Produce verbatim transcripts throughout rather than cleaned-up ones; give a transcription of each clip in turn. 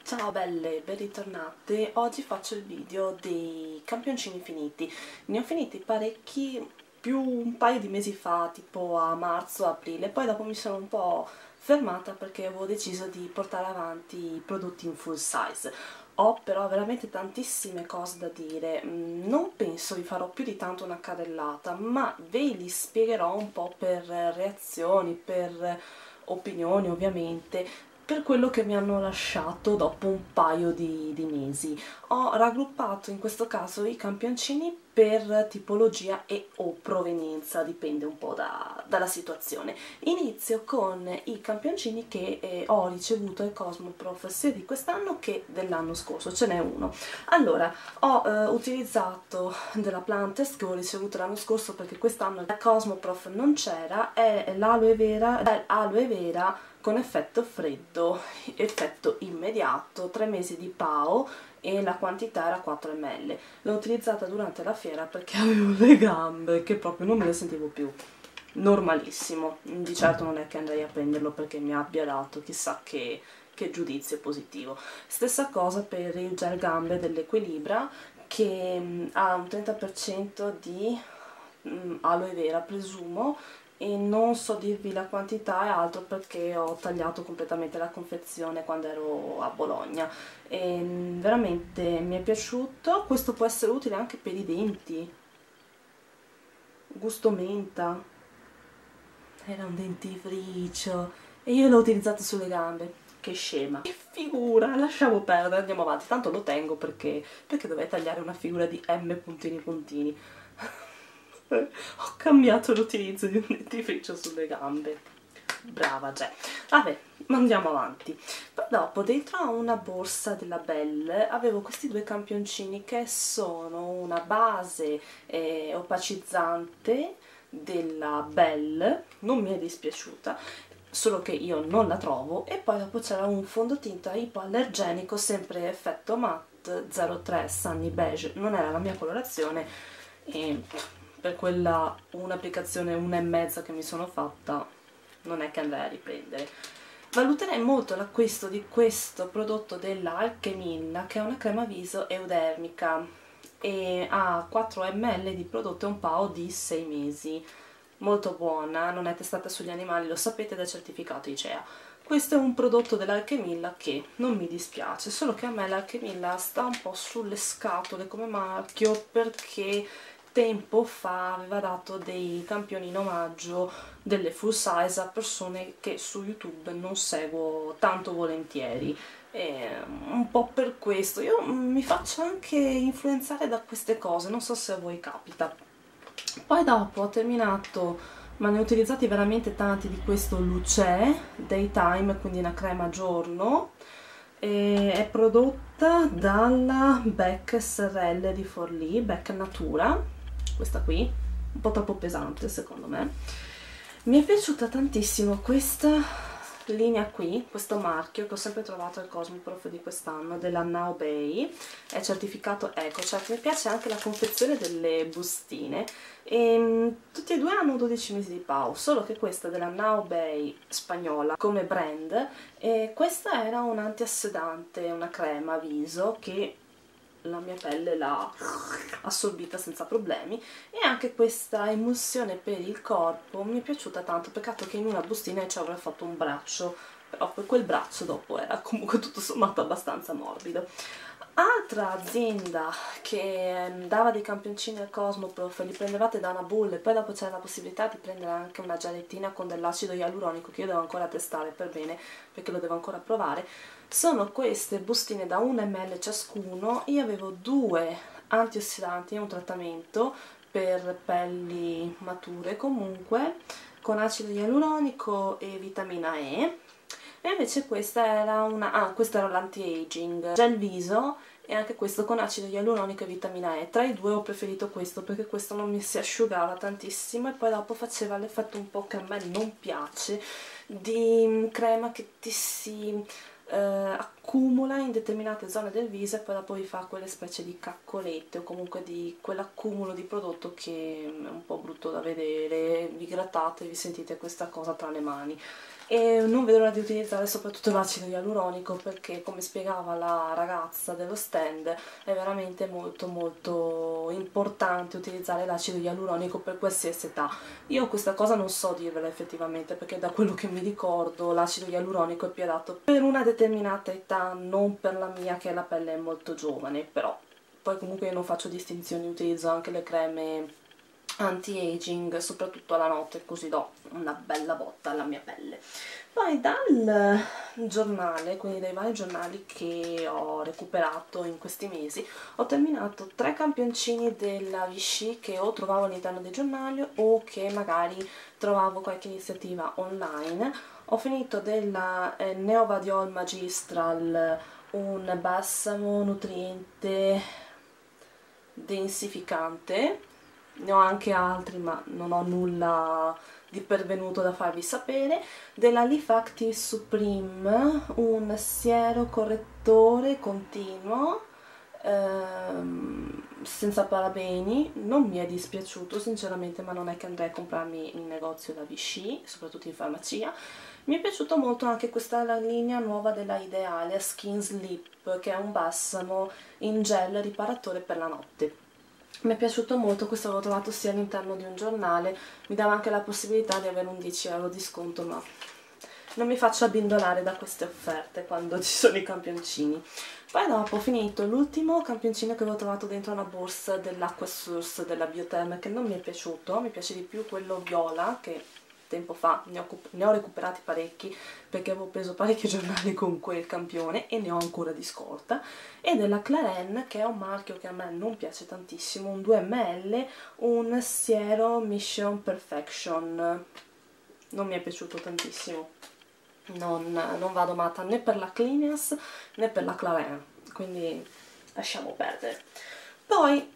Ciao belle, ben ritornate. Oggi faccio il video dei campioncini finiti. Ne ho finiti parecchi più un paio di mesi fa, tipo a marzo, aprile, poi dopo mi sono un po' fermata perché avevo deciso di portare avanti i prodotti in full size. Ho però veramente tantissime cose da dire, mm, non penso vi farò più di tanto una carrellata, ma ve li spiegherò un po' per reazioni, per opinioni ovviamente, per quello che mi hanno lasciato dopo un paio di, di mesi. Ho raggruppato in questo caso i campioncini per tipologia e o provenienza, dipende un po' da, dalla situazione. Inizio con i campioncini che eh, ho ricevuto ai Cosmoprof sia di quest'anno che dell'anno scorso, ce n'è uno. Allora, ho eh, utilizzato della Plantest che ho ricevuto l'anno scorso perché quest'anno la Cosmoprof non c'era, è l'aloe vera, è aloe vera con effetto freddo, effetto immediato, tre mesi di P A O e la quantità era quattro millilitri. L'ho utilizzata durante la fiera perché avevo le gambe che proprio non me le sentivo più. Normalissimo, di certo non è che andrei a prenderlo perché mi abbia dato chissà che, che giudizio positivo. Stessa cosa per il gel gambe dell'Equilibra che mh, ha un trenta per cento di mh, aloe vera, presumo, e non so dirvi la quantità e altro perché ho tagliato completamente la confezione quando ero a Bologna e mh, veramente mi è piaciuto. Questo può essere utile anche per i denti, gusto menta, era un dentifricio e io l'ho utilizzato sulle gambe. Che scema, che figura, lasciamo perdere, andiamo avanti, tanto lo tengo perché, perché dovrei tagliare una figura di M puntini puntini. Ho cambiato l'utilizzo di un dentifricio sulle gambe. Brava Gia. Vabbè, ma andiamo avanti. Poi dopo, dentro a una borsa della Belle, avevo questi due campioncini che sono una base eh, opacizzante della Belle, non mi è dispiaciuta, solo che io non la trovo, e poi dopo c'era un fondotinta ipoallergenico, sempre effetto matte zero tre Sunny Beige, non era la mia colorazione e per quella un'applicazione una e mezza che mi sono fatta non è che andrei a riprendere. Valuterei molto l'acquisto di questo prodotto della Alchemilla, che è una crema viso eudermica e ha quattro millilitri di prodotto e un P A O di sei mesi. Molto buona, non è testata sugli animali, lo sapete, ed è certificato I C E A. Questo è un prodotto dell'Alchemilla che non mi dispiace, solo che a me l'Alchemilla sta un po' sulle scatole come marchio perché tempo fa aveva dato dei campioni in omaggio, delle full size, a persone che su YouTube non seguo tanto volentieri. E un po' per questo io mi faccio anche influenzare da queste cose, non so se a voi capita. Poi dopo ho terminato, ma ne ho utilizzati veramente tanti di questo Luce Daytime, quindi una crema giorno, e è prodotta dalla Beck S R L di Forlì, Beck Natura, questa qui, un po' troppo pesante secondo me. Mi è piaciuta tantissimo questa linea qui, questo marchio che ho sempre trovato al Cosmoprof di quest'anno, della Now Bay, è certificato eco, cioè mi piace anche la confezione delle bustine e mh, tutti e due hanno dodici mesi di P A O, solo che questa della Now Bay spagnola come brand, e questa era un antiassedante, una crema viso che la mia pelle l'ha assorbita senza problemi, e anche questa emulsione per il corpo mi è piaciuta tanto. Peccato che in una bustina ci avrei fatto un braccio, però quel braccio dopo era comunque tutto sommato abbastanza morbido. Altra azienda che dava dei campioncini al Cosmoprof, li prendevate da una bulla e poi dopo c'era la possibilità di prendere anche una giallettina con dell'acido ialuronico che io devo ancora testare per bene perché lo devo ancora provare. Sono queste bustine da un millilitro ciascuno. Io avevo due antiossidanti e un trattamento per pelli mature comunque con acido ialuronico e vitamina E, e invece questa era una ah, questo era l'anti-aging gel viso e anche questo con acido ialuronico e vitamina E. Tra i due ho preferito questo perché questo non mi si asciugava tantissimo e poi dopo faceva l'effetto un po' che a me non piace di crema che ti si Uh, accumula in determinate zone del viso e poi dopo vi fa quelle specie di caccolette o comunque di quell'accumulo di prodotto che è un po' brutto da vedere, vi grattate e vi sentite questa cosa tra le mani. E non vedo l'ora di utilizzare soprattutto l'acido ialuronico, perché come spiegava la ragazza dello stand è veramente molto molto importante utilizzare l'acido ialuronico per qualsiasi età. Io questa cosa non so dirvela effettivamente, perché da quello che mi ricordo l'acido ialuronico è più adatto per una determinata età, non per la mia che la pelle è molto giovane, però poi comunque io non faccio distinzioni, utilizzo anche le creme anti-aging soprattutto alla notte, così do una bella botta alla mia pelle. Poi dal giornale, quindi dai vari giornali che ho recuperato in questi mesi, ho terminato tre campioncini della Vichy che o trovavo all'interno dei giornali o che magari trovavo qualche iniziativa online. Ho finito della eh, Neovadiol Magistral, un balsamo nutriente densificante. Ne ho anche altri ma non ho nulla di pervenuto da farvi sapere. Della Leaf Active Supreme, un siero correttore continuo ehm, senza parabeni. Non mi è dispiaciuto sinceramente, ma non è che andrei a comprarmi in negozio da Vichy, soprattutto in farmacia. Mi è piaciuto molto anche questa la linea nuova della Ideale, Skin Sleep, che è un balsamo in gel riparatore per la notte. Mi è piaciuto molto, questo l'ho trovato sia all'interno di un giornale, mi dava anche la possibilità di avere un dieci euro di sconto, ma non mi faccio abbindolare da queste offerte quando ci sono i campioncini. Poi dopo ho finito l'ultimo campioncino che avevo trovato dentro una borsa dell'Aqua Source della Biotherm, che non mi è piaciuto, mi piace di più quello viola, che tempo fa ne ho, ne ho recuperati parecchi perché avevo preso parecchi giornali con quel campione e ne ho ancora di scorta. E della Clarins, che è un marchio che a me non piace tantissimo, un due millilitri, un siero Mission Perfection. Non mi è piaciuto tantissimo, non, non vado matta né per la Clinias né per la Clarins, quindi lasciamo perdere. Poi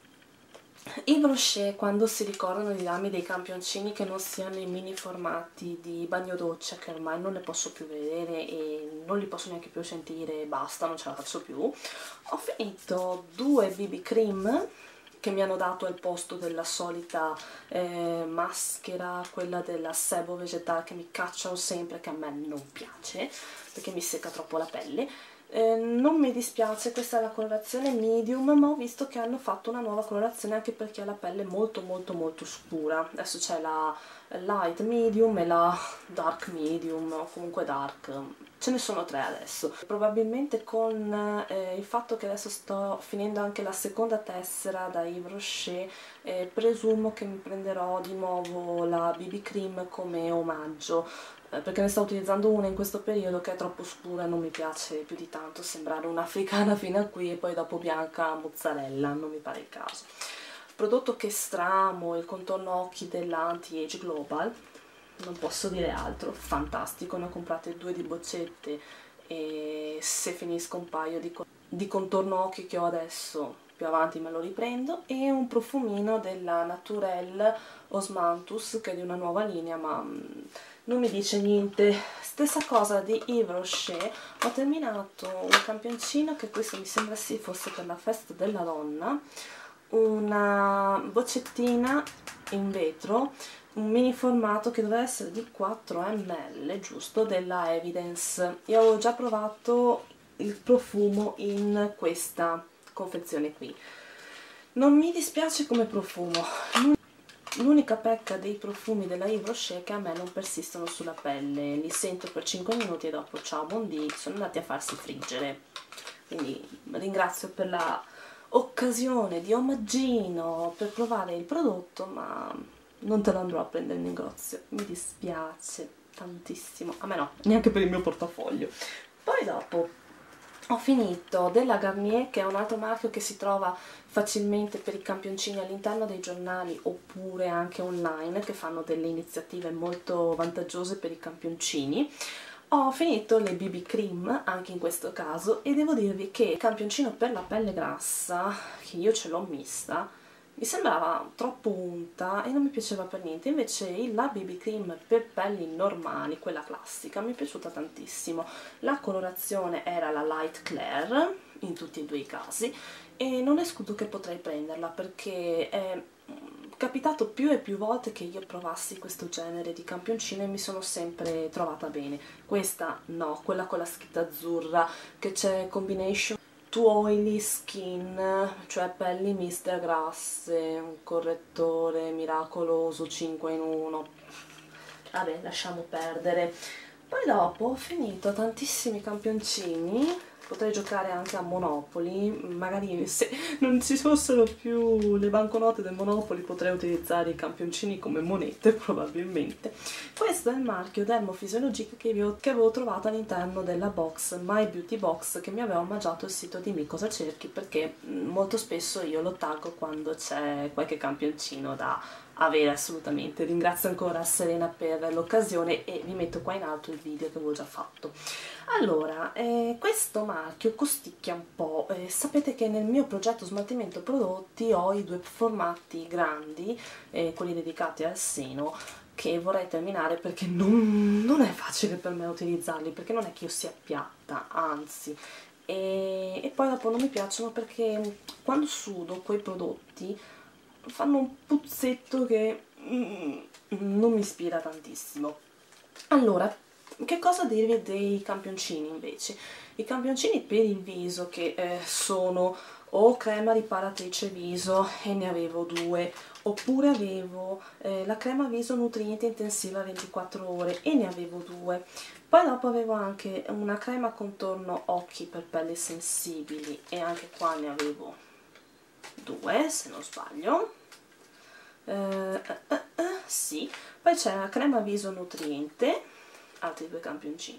Yves Rocher, quando si ricordano di darmi dei campioncini che non siano i mini formati di bagno doccia, che ormai non ne posso più vedere e non li posso neanche più sentire, basta, non ce la faccio più, ho finito due B B cream che mi hanno dato al posto della solita eh, maschera, quella della sebo vegetale che mi cacciano sempre, che a me non piace perché mi secca troppo la pelle. Eh, non mi dispiace, questa è la colorazione medium, ma ho visto che hanno fatto una nuova colorazione anche perché ha la pelle molto molto molto scura. Adesso c'è la light medium e la dark medium, o comunque dark, ce ne sono tre adesso. Probabilmente con eh, il fatto che adesso sto finendo anche la seconda tessera da Yves Rocher, eh, presumo che mi prenderò di nuovo la B B cream come omaggio, perché ne sto utilizzando una in questo periodo che è troppo scura e non mi piace più di tanto sembrare un'africana fino a qui e poi dopo bianca mozzarella, non mi pare il caso. Prodotto che stramo, il contorno occhi della Anti-Age Global, non posso dire altro, fantastico, ne ho comprate due di boccette e se finisco un paio di, di contorno occhi che ho adesso più avanti me lo riprendo, e un profumino della Naturelle Osmanthus che è di una nuova linea ma non mi dice niente. Stessa cosa di Yves Rocher, ho terminato un campioncino che questo mi sembra sì fosse per la festa della donna, una boccettina in vetro, un mini formato che doveva essere di quattro millilitri, giusto, della Evidence. Io avevo già provato il profumo in questa confezione qui, non mi dispiace come profumo. L'unica pecca dei profumi della Yves Rocher è che a me non persistono sulla pelle, li sento per cinque minuti e dopo ciao buondì, sono andati a farsi friggere. Quindi ringrazio per la occasione di omaggino per provare il prodotto, ma non te lo andrò a prendere in negozio, mi dispiace tantissimo, a me no, neanche per il mio portafoglio. Poi dopo ho finito della Garnier, che è un altro marchio che si trova facilmente per i campioncini all'interno dei giornali oppure anche online, che fanno delle iniziative molto vantaggiose per i campioncini. Ho finito le B B cream anche in questo caso e devo dirvi che il campioncino per la pelle grassa, che io ce l'ho mista, mi sembrava troppo unta e non mi piaceva per niente. Invece la B B cream per pelli normali, quella classica, mi è piaciuta tantissimo. La colorazione era la Light Clair in tutti e due i casi e non escludo che potrei prenderla, perché è capitato più e più volte che io provassi questo genere di campioncino e mi sono sempre trovata bene. Questa no, quella con la scritta azzurra, che c'è combination to oily skin, cioè pelli miste a grasse, un correttore miracoloso cinque in uno. Vabbè, lasciamo perdere. Poi dopo ho finito tantissimi campioncini, potrei giocare anche a Monopoly, magari se non ci fossero più le banconote del Monopoly potrei utilizzare i campioncini come monete probabilmente. Questo è il marchio Dermophysiologique che avevo, che avevo trovato all'interno della box My Beauty Box che mi aveva omaggiato il sito di Mi Cosa Cerchi, perché molto spesso io lo taggo quando c'è qualche campioncino da avere assolutamente. Ringrazio ancora Serena per l'occasione e vi metto qua in alto il video che avevo già fatto. Allora, eh, questo marchio costicchia un po', eh, sapete che nel mio progetto smaltimento prodotti ho i due formati grandi, eh, quelli dedicati al seno, che vorrei terminare perché non, non è facile per me utilizzarli, perché non è che io sia piatta, anzi. E, e poi dopo non mi piacciono perché quando sudo quei prodotti fanno un puzzetto che mm, non mi ispira tantissimo. Allora, che cosa dirvi dei campioncini invece? I campioncini per il viso che eh, sono o crema riparatrice viso e ne avevo due, oppure avevo eh, la crema viso nutriente intensiva ventiquattro ore e ne avevo due. Poi dopo avevo anche una crema contorno occhi per pelli sensibili e anche qua ne avevo due se non sbaglio. Uh, uh, uh, uh, sì, poi c'è la crema viso nutriente, altri due campioncini,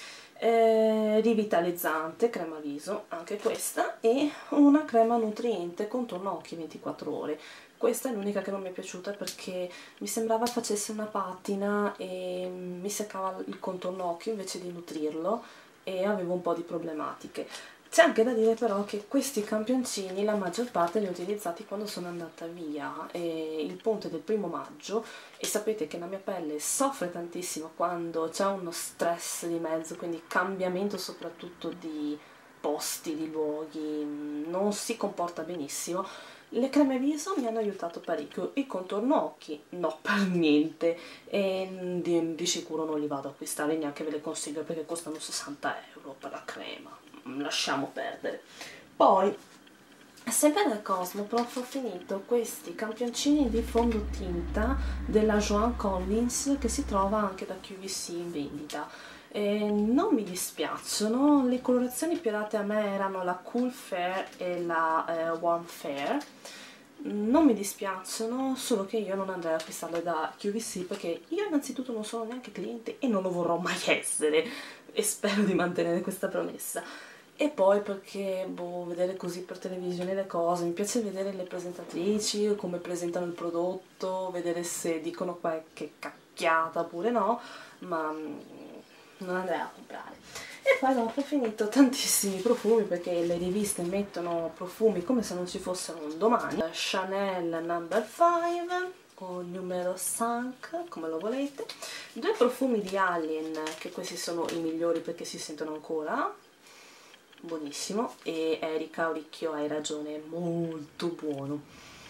eh, rivitalizzante, crema viso, anche questa, e una crema nutriente contorno occhi ventiquattro ore. Questa è l'unica che non mi è piaciuta perché mi sembrava facesse una patina e mi seccava il contorno occhio invece di nutrirlo e avevo un po' di problematiche. C'è anche da dire però che questi campioncini la maggior parte li ho utilizzati quando sono andata via, e il ponte del primo maggio, e sapete che la mia pelle soffre tantissimo quando c'è uno stress di mezzo, quindi cambiamento soprattutto di posti, di luoghi, non si comporta benissimo. Le creme viso mi hanno aiutato parecchio, il contorno occhi no, per niente, e di, di sicuro non li vado ad acquistare, neanche ve le consiglio perché costano sessanta euro per la crema, lasciamo perdere. Poi, sempre nel Cosmoprof ho finito questi campioncini di fondotinta della Joan Collins che si trova anche da Q V C in vendita. E non mi dispiacciono, le colorazioni più adatte a me erano la Cool Fair e la eh, Warm Fair. Non mi dispiacciono, solo che io non andrei ad acquistarle da Q V C perché io innanzitutto non sono neanche cliente e non lo vorrò mai essere, e spero di mantenere questa promessa. E poi perché, boh, vedere così per televisione le cose, mi piace vedere le presentatrici, come presentano il prodotto, vedere se dicono qualche cacchiata oppure no, ma non andrei a comprare. E poi dopo ho finito tantissimi profumi perché le riviste mettono profumi come se non ci fossero un domani. Chanel number five o numero cinque, come lo volete. Due profumi di Alien, che questi sono i migliori perché si sentono ancora. Buonissimo. E Erika Oricchio, hai ragione, è molto buono.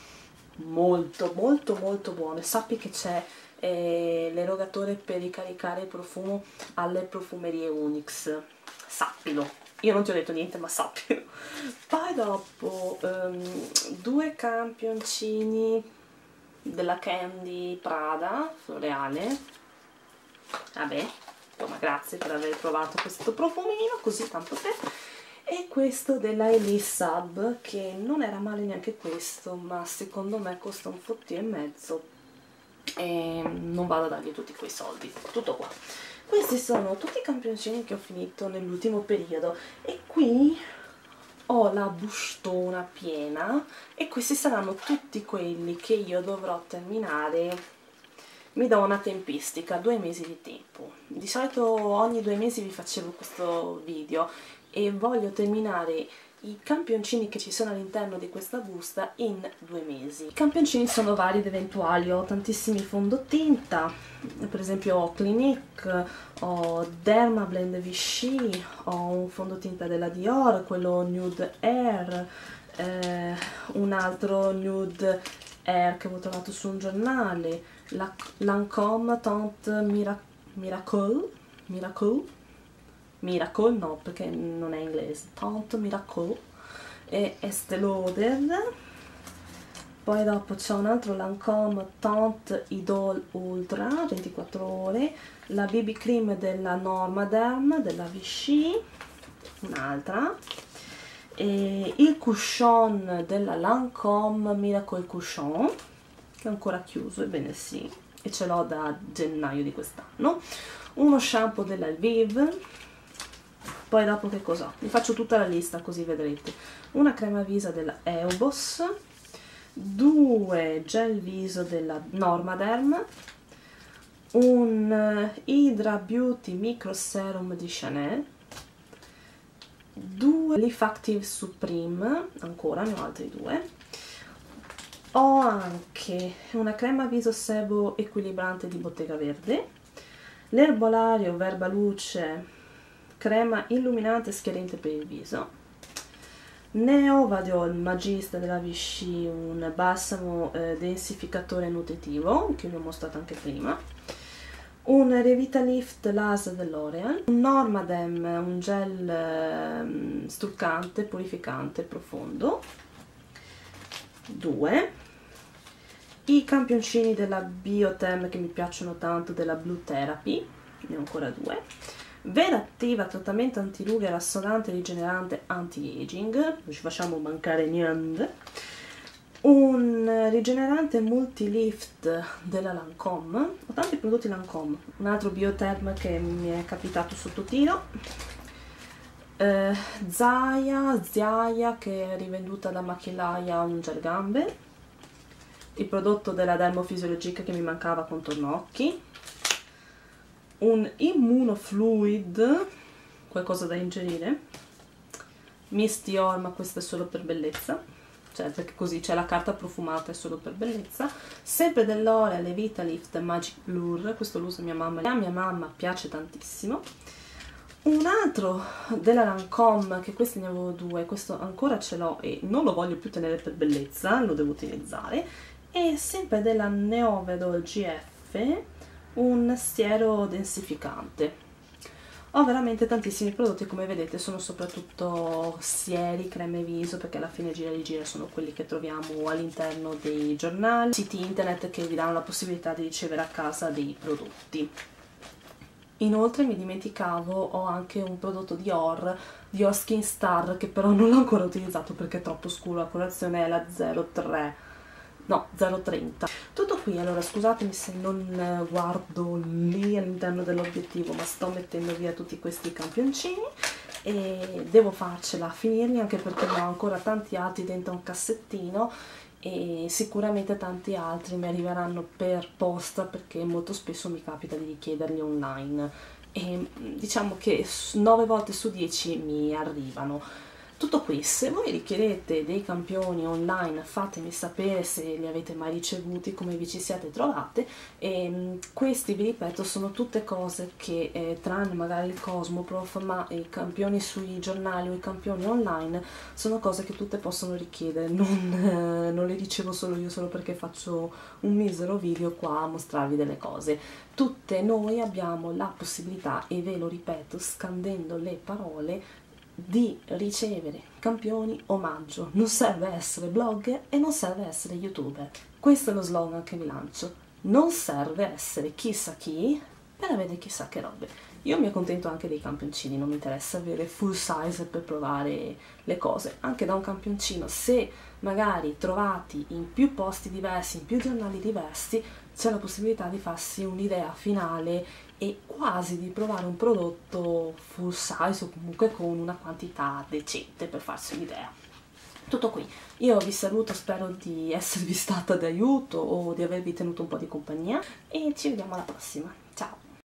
Molto, molto, molto buono. E sappi che c'è eh, l'erogatore per ricaricare il profumo alle profumerie Unix, sappilo, io non ti ho detto niente ma sappilo. Poi dopo um, due campioncini della Candy Prada Floreale, vabbè, insomma, grazie per aver provato questo profumino, così tanto per. E questo della Elise Sub, che non era male neanche questo, ma secondo me costa un fottio e mezzo e non vado a dargli tutti quei soldi. Tutto qua. Questi sono tutti i campioncini che ho finito nell'ultimo periodo e qui ho la bustona piena e questi saranno tutti quelli che io dovrò terminare. Mi do una tempistica, due mesi di tempo. Di solito ogni due mesi vi facevo questo video e voglio terminare i campioncini che ci sono all'interno di questa busta in due mesi. I campioncini sono vari ed eventuali, ho tantissimi fondotinta, per esempio ho Clinique, ho Dermablend Vichy, ho un fondotinta della Dior, quello Nude Air, eh, un altro Nude Air che avevo trovato su un giornale, la Lancôme Tante Mira Miracle, Miracle, Miracle no perché non è inglese, Tante Miracle, e Estée Lauder. Poi dopo c'è un altro Lancôme Tante Idole Ultra ventiquattro ore, la B B cream della Normaderm, della Vichy, un'altra, e il cushion della Lancôme Miracle Cushion, che è ancora chiuso, ebbene sì, e ce l'ho da gennaio di quest'anno, uno shampoo della Elvive. Poi dopo che cos'ho? Vi faccio tutta la lista così vedrete. Una crema viso della Eubos, due gel viso della Normaderm, un Hydra Beauty Micro Serum di Chanel, due Leaf Active Supreme, ancora ne ho altri due. Ho anche una crema viso sebo equilibrante di Bottega Verde, l'erbolario Verbaluce crema illuminante schiarente per il viso, Neovadiol Magista della Vichy, un balsamo eh, densificatore nutritivo che vi ho mostrato anche prima, un Revitalift Laser dell'Oreal, un Normadem, un gel eh, struccante, purificante profondo, due, i campioncini della Biotem che mi piacciono tanto, della Blue Therapy, ne ho ancora due, Vera Attiva trattamento antirughe rassodante rigenerante anti-aging, non ci facciamo mancare niente, un rigenerante multilift della Lancôme, ho tanti prodotti Lancôme, un altro Bioterm che mi è capitato sotto tiro, eh, Zaya, Ziaia che è rivenduta da Machilaia, un gel gambe, il prodotto della Dermophysiologique che mi mancava, contorno occhi, un immunofluid, qualcosa da ingerire, Miss Dior, ma questo è solo per bellezza, cioè perché così c'è la carta profumata, è solo per bellezza, sempre dell'Oreal Vitalift Magic Blur, questo lo usa mia mamma, a mia mamma piace tantissimo, un altro della Lancôme, che questi ne avevo due, questo ancora ce l'ho e non lo voglio più tenere per bellezza, lo devo utilizzare, e sempre della Neovedol G F, un siero densificante. Ho veramente tantissimi prodotti, come vedete sono soprattutto sieri, creme viso, perché alla fine gira e rigira sono quelli che troviamo all'interno dei giornali, siti internet che vi danno la possibilità di ricevere a casa dei prodotti. Inoltre mi dimenticavo, ho anche un prodotto Dior, Dior Skin Star, che però non l'ho ancora utilizzato perché è troppo scuro, la colorazione è la zero tre. No, zero trenta. Tutto qui, allora scusatemi se non guardo lì all'interno dell'obiettivo, ma sto mettendo via tutti questi campioncini e devo farcela a finirli, anche perché ne ho ancora tanti altri dentro un cassettino e sicuramente tanti altri mi arriveranno per posta, perché molto spesso mi capita di richiederli online e diciamo che nove volte su dieci mi arrivano. Tutto qui, se voi richiedete dei campioni online fatemi sapere se li avete mai ricevuti, come vi ci siete trovate, e questi vi ripeto sono tutte cose che eh, tranne magari il Cosmoprof, ma i campioni sui giornali o i campioni online sono cose che tutte possono richiedere, non, eh, non le ricevo solo io solo perché faccio un misero video qua a mostrarvi delle cose. Tutte noi abbiamo la possibilità, e ve lo ripeto scandendo le parole, di ricevere campioni omaggio. Non serve essere blogger e non serve essere youtuber. Questo è lo slogan che vi lancio. Non serve essere chissà chi per avere chissà che robe. Io mi accontento anche dei campioncini, non mi interessa avere full size per provare le cose. Anche da un campioncino, se magari trovati in più posti diversi, in più giornali diversi, c'è la possibilità di farsi un'idea finale e quasi di provare un prodotto full size o comunque con una quantità decente per farsi un'idea. Tutto qui, io vi saluto, spero di esservi stata d'aiuto o di avervi tenuto un po' di compagnia e ci vediamo alla prossima, ciao!